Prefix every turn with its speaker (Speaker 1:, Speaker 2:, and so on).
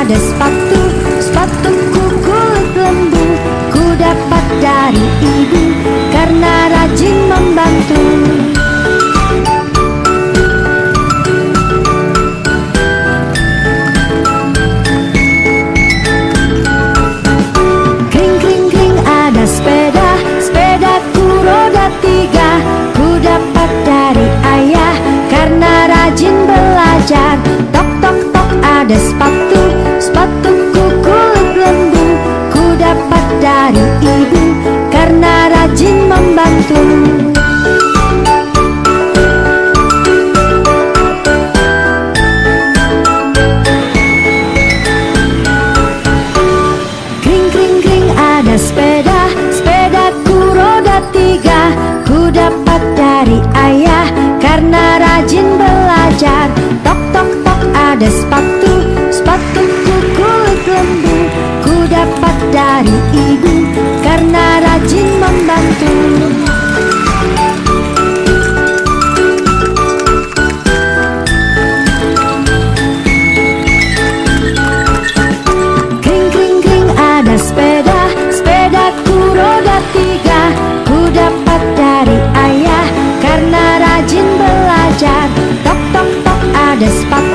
Speaker 1: ada sepatu, sepatuku kulit lembu. Ku dapat dari ibu karena rajin membantu. Kring kring kring ada sepeda, sepedaku roda 3. Ku dapat dari ayah karena rajin belajar. Tok tok tok ada sepatu, sepatuku kulit lembu. Ku dapat dari ibu karena rajin membantu. Kring kring kring ada sepeda, sepedaku roda 3. Ku dapat dari ayah karena rajin belajar. Tok tok tok ada sepatu, sepatuku kulit lembu. Ku dapat dari ibu karena rajin membantu. Kring kring kring ada sepeda, sepedaku roda 3. Ku dapat dari ayah karena rajin belajar. Tok tok tok ada sepatu,